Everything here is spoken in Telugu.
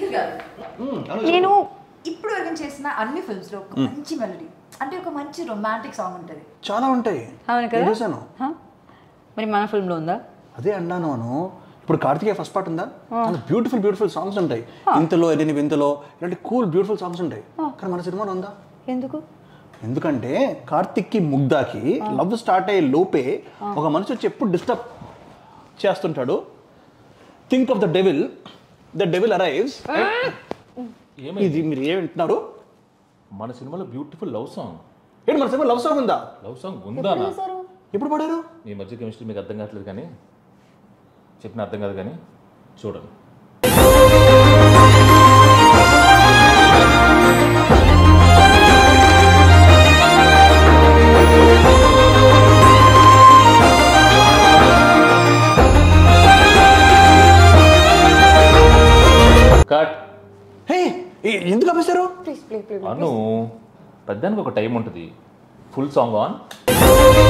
నేను ఇప్పుడు వరకు చేసిన అన్ని ఫిల్మ్స్ లో ఒక మంచి మెలడీ అంటే ఒక మంచి రొమాంటిక్ సాంగ్ ఉంటుంది. చాలా ఉంటాయి. అవును కదా. మరి మన ఫిల్మ్ లో ఉందా? అదే అన్నాను అను. ఇప్పుడు కార్తికేయ ఫస్ట్ పార్ట్ ఉందా, బ్యూటిఫుల్ బ్యూటిఫుల్ సాంగ్స్ ఉంటాయి. ఇంతలో ఎన్ని వింతలో ఇలాంటి కూల్ బ్యూటిఫుల్ సాంగ్స్ ఉంటాయి. కానీ మన సినిమాలో ఉందా? ఎందుకు? ఎందుకంటే కార్తిక్కి ముగ్ధాకి లవ్ స్టార్ట్ అయ్యే లోపే ఒక మనిషి వచ్చి ఎప్పుడు డిస్టర్బ్ చేస్తుంటాడు. Think of the devil arrives. ఇది మీరు ఏం వింటున్నారు? మన సినిమాలో బ్యూటిఫుల్ లవ్ సాంగ్ ఏంటి? మన సినిమా లవ్ సాంగ్ ఉందా? లవ్ సాంగ్ ఉందా? ఎప్పుడు పాడారు? ఈ మధ్య కెమిస్ట్రీ మీకు అర్థం కావట్లేదు కానీ చెప్పిన అర్థం కాదు కానీ చూడండి. కట్. హే, ఎందుకు ఆపేశారు? అను పెద్దానికి ఒక టైం ఉంటుంది. Full song on.